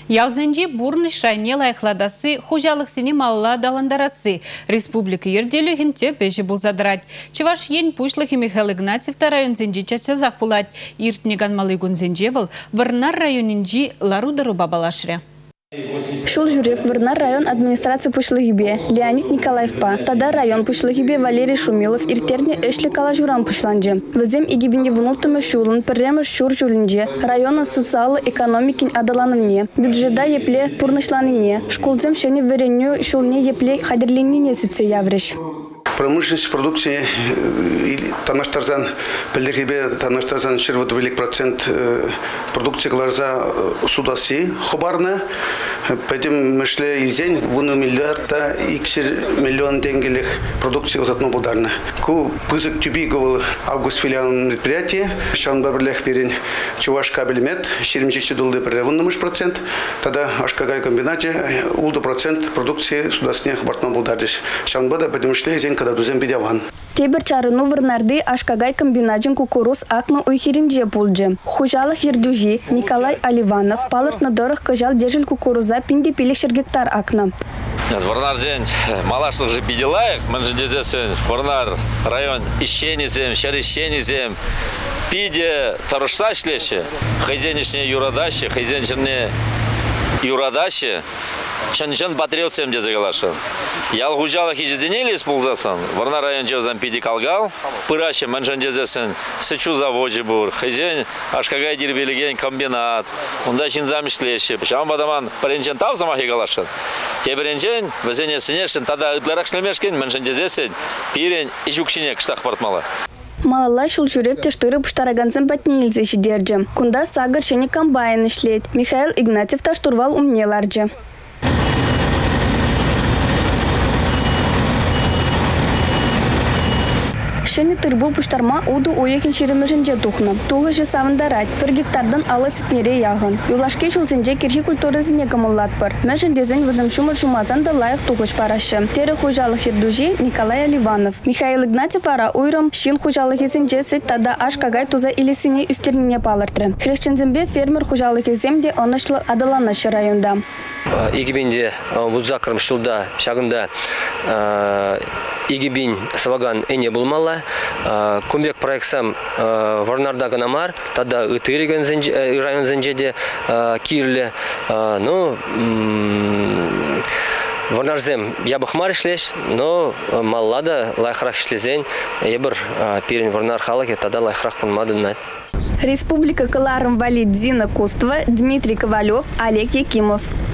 Ялзенжи бурны шайне лайхладасы, хужалық сене малла даландарасы. Республика ерделі хинте пеші бұл задырать. Чеваш ен пушлых и Михаил Игнатьевта район зенжи чачазақ пулать. Иртнеган малыгун зенжевыл, Варнар районинжи ларудару бабалашря. Шул Журев, Варнар район администрации Пушлыгибе, Леонид Николаевпа, Тада район Пушлыгибе, Валерий Шумилов, Иртерне Эшли Калажуран Пушланже. Вазем игибине внутриме шулун, прямо шур жулинже, района социалы экономикин адаланывне, бюджета епле пурнышланыне, школзем шени вереню шулне епле хадерлинине сүтсе явреш. Промышленность продукции танаштарзан пелдерибе танаштарзан шервот велик процент продукции глаза судасы хобарна. Поэтому мы шли изень в 1 миллиарда миллион тенге продукции узатно бударна. Ку пызык тюби говорил август филиал предприятия. Шанба берлех перен чуваш кабельмет 70 долларов переводный процент. Тогда ашкагай комбинате улду процент продукции судасных бортно будардиш. Шанбада поэтому шли изень когда дузем бедяван. Тебер чарыну Варнарды ашкагай комбинажин кукуруз акна уйхиринже пулджи. Хужалых ердюжи Николай Аливанов палырт на дорог кажал держель кукуруза пинди пилишер гектар акна. Варнар день малашлых же пиделаек, манжендезесен Варнар район ищенизем, шарищенизем, пиде тарушса шлеше, хозяйничне юрадаши, хозяйничне юрадаши. Чанчан батревцем дезагалашан. Ял гужалах и жизнели исползасан. Варнар район джезам пиди калгал. Пыраче манжан дезесен сычу заводе бур. Хозяин ашкагай дирбелеген комбинат. Унда чин замышлеше. Шам бадаман паренчен тав замахи галашан. Теберенчен везене сенешен тада ыдларак шлемешкен манжан дезесен пирен ижукшине кштах портмала. Малалла шул журеп тештыры пуштараганцем патнилзе шидерджем. Кунда сагар шени комбайн ишлет. Михаил Игнатьев таштурвал умнеларджи. Шені тырбул пуштарма уду ойекин шеремеженже тухна. Туғы же савындарать. 1 гектардан алы сетнере яғын. Юлашке шулсенже керхи культурызыне камыллат бар. Мәжін дезен візім шумыр шумазан да лайық туғыш парашы. Тері хужалық ердужи Николай Аливанов. Михаил Игнатьев ара уйрам шин хужалық есенже сет тада аш кагай туза илесіне үстеріне палыртыры. Хрещензембе фермер хужалық есемде онышлы адаланышы районда. Игибинде вузакрым шулда шагында игибин саваган эне булмала. Кумбек проектсам Варнарда ганамар, тада ытырыган район зенжеде кирле. Ну Варнарзем ябыхмар ишлеш, но маллада лайхрах ишлезен, ебір перен Варнар халаке тада лайхрах пунмадыннат. Республика Каларым валит Зина Кустова, Дмитрий Ковалев, Олег Якимов.